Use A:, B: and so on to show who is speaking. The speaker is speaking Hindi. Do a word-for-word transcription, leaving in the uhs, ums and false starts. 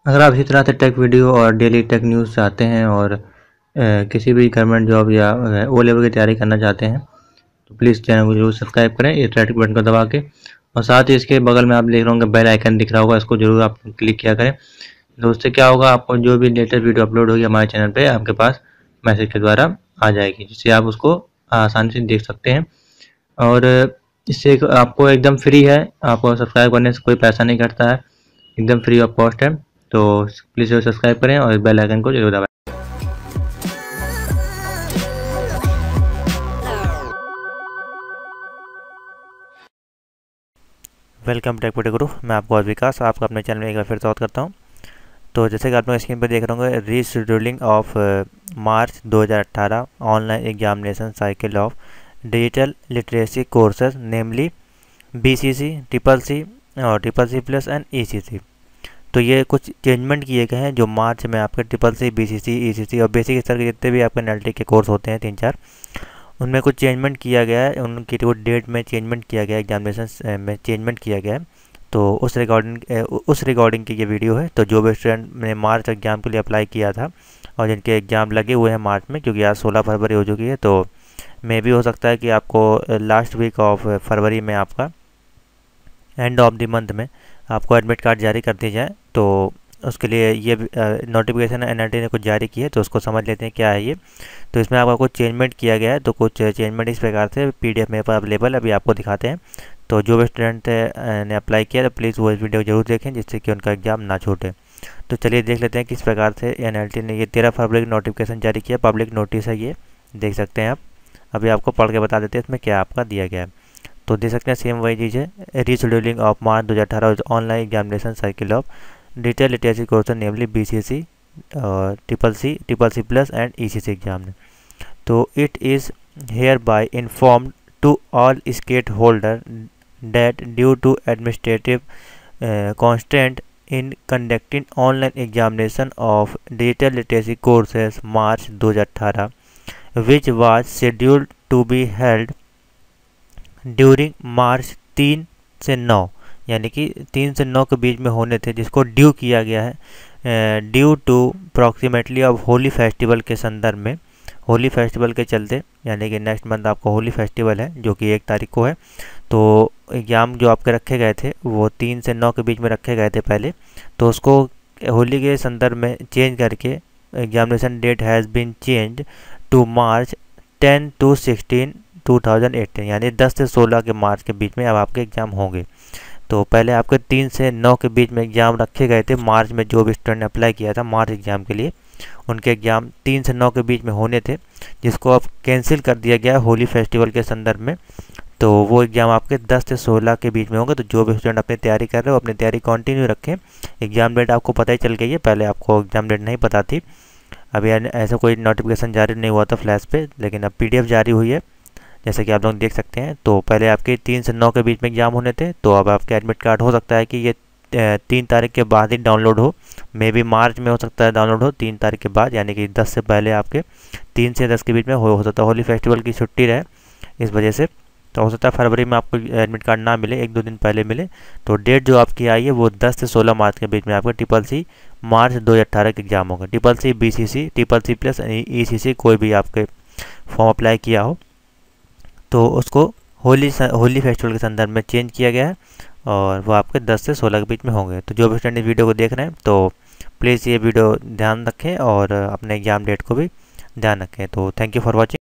A: अगर आप इसी तरह से टेक वीडियो और डेली टेक न्यूज़ चाहते हैं और अ, किसी भी गवर्नमेंट जॉब या ओ लेवल की तैयारी करना चाहते हैं तो प्लीज़ चैनल को जरूर सब्सक्राइब करें ये रेड बटन को दबा के, और साथ ही इसके बगल में आप देख रहे होंगे बेल आइकन दिख रहा होगा, इसको जरूर आप क्लिक किया करें। तो उससे क्या होगा, आपको जो भी लेटेस्ट वीडियो अपलोड होगी हमारे चैनल पे आपके पास मैसेज के द्वारा आ जाएगी, जिससे आप उसको आसानी से देख सकते हैं। और इससे एक आपको एकदम फ्री है, आपको सब्सक्राइब करने से कोई पैसा नहीं कटता है, एकदम फ्री ऑफ कॉस्ट है। तो प्लीज़ सब्सक्राइब करें और बेल आइकन को जरूर दबाएं।
B: वेलकम टेक वीडियो गुरु, मैं आपको और विकास आपका अपने चैनल में एक बार फिर स्वागत करता हूं। तो जैसे कि आप लोग स्क्रीन पर देख रहे होंगे, रीशेड्यूलिंग ऑफ मार्च दो हज़ार अठारह online examination cycle of digital literacy courses namely BCC, triple C और triple C plus and ECC. तो ये कुछ चेंजमेंट किए गए हैं जो मार्च में आपके ट्रिपल सी, बीसीसी, ईसीसी और बेसिक स्तर के जितने भी आपके एनएलटी के कोर्स होते हैं तीन चार, उनमें कुछ चेंजमेंट किया गया है, उनकी कुछ डेट में चेंजमेंट किया गया है, एग्जामिनेशन में चेंजमेंट किया गया है। तो उस रिकॉर्डिंग उस रिकॉर्डिंग की ये वीडियो है। तो जो भी स्टूडेंट ने मार्च एग्ज़ाम के लिए अप्लाई किया था और जिनके एग्ज़ाम लगे हुए हैं मार्च में, क्योंकि आज सोलह फरवरी हो चुकी है, तो मे भी हो सकता है कि आपको लास्ट वीक ऑफ फरवरी में आपका एंड ऑफ द मंथ में आपको एडमिट कार्ड जारी कर दी जाए। तो उसके लिए ये नोटिफिकेशन एनआरटी ने कुछ जारी की है, तो उसको समझ लेते हैं क्या है ये। तो इसमें आपका कुछ चेंजमेंट किया गया है। तो कुछ चेंजमेंट इस प्रकार से पीडीएफ मेरे पास अवेलेबल अभी आपको दिखाते हैं। तो जो भी स्टूडेंट ने अप्लाई किया तो प्लीज़ वो इस वीडियो को जरूर देखें, जिससे कि उनका एग्जाम ना छूटे। तो चलिए देख लेते हैं किस प्रकार से एनआरटी ने ये तेरह फरवरी नोटिफिकेशन जारी किया। पब्लिक नोटिस है, ये देख सकते हैं आप। अभी आपको पढ़ के बता देते हैं इसमें क्या आपका दिया गया है। तो देख सकते हैं सेम वही चीज़ है, रीशेड्यूलिंग ऑफ मार्च दो हज़ार अठारह online examination cycle of digital literacy course namely BCC, triple C, triple C plus and ECC exam ने। तो it is hereby informed to all state holder that due to administrative uh, constraint in conducting online examination of digital literacy courses March दो हज़ार अठारह which was scheduled to be held during March तीन से नौ, यानी कि तीन से नौ के बीच में होने थे, जिसको ड्यू किया गया है due to approximately of Holi festival के संदर्भ में। होली फेस्टिवल के चलते, यानी कि नेक्स्ट मंथ आपका होली फेस्टिवल है जो कि एक तारीख को है। तो एग्ज़ाम जो आपके रखे गए थे वो तीन से नौ के बीच में रखे गए थे पहले, तो उसको होली के संदर्भ में चेंज करके examination date has been change to March ten to sixteen two thousand eighteen, यानी दस से सोलह के मार्च के बीच में अब आपके एग्ज़ाम होंगे। तो पहले आपके तीन से नौ के बीच में एग्ज़ाम रखे गए थे मार्च में, जो भी स्टूडेंट ने अप्लाई किया था मार्च एग्ज़ाम के लिए, उनके एग्ज़ाम तीन से नौ के बीच में होने थे, जिसको अब कैंसिल कर दिया गया होली फेस्टिवल के संदर्भ में। तो वो एग्ज़ाम आपके दस से सोलह के बीच में होंगे। तो जो भी स्टूडेंट अपनी तैयारी कर रहे हो अपनी तैयारी कंटिन्यू रखें। एग्ज़ाम डेट आपको पता ही चल गई है, पहले आपको एग्ज़ाम डेट नहीं पता थी। अभी ऐसा कोई नोटिफिकेशन जारी नहीं हुआ था फ्लैश पे, लेकिन अब पीडीएफ जारी हुई है, जैसे कि आप लोग देख सकते हैं। तो पहले आपके तीन से नौ के बीच में एग्ज़ाम होने थे, तो अब आपके एडमिट कार्ड हो सकता है कि ये तीन तारीख के बाद ही डाउनलोड हो, मे बी मार्च में हो सकता है डाउनलोड हो तीन तारीख के बाद, यानी कि दस से पहले आपके तीन से दस के बीच में हो, हो सकता है होली फेस्टिवल की छुट्टी रहे इस वजह से। तो हो सकता है फरवरी में आपको एडमिट कार्ड ना मिले, एक दो दिन पहले मिले। तो डेट जो आपकी आई है वो दस से सोलह मार्च के बीच में आपका ट्रिपल सी मार्च दो हज़ार अठारह के एग्जाम होगा। Triple C, BCC, triple C plus, ECC कोई भी आपके फॉर्म अप्लाई किया हो तो उसको होली होली फेस्टिवल के संदर्भ में चेंज किया गया है, और वो आपके दस से सोलह के बीच में होंगे। तो जो भी स्टूडेंट इस वीडियो को देख रहे हैं तो प्लीज़ ये वीडियो ध्यान रखें और अपने एग्ज़ाम डेट को भी ध्यान रखें। तो थैंक यू फॉर वॉचिंग।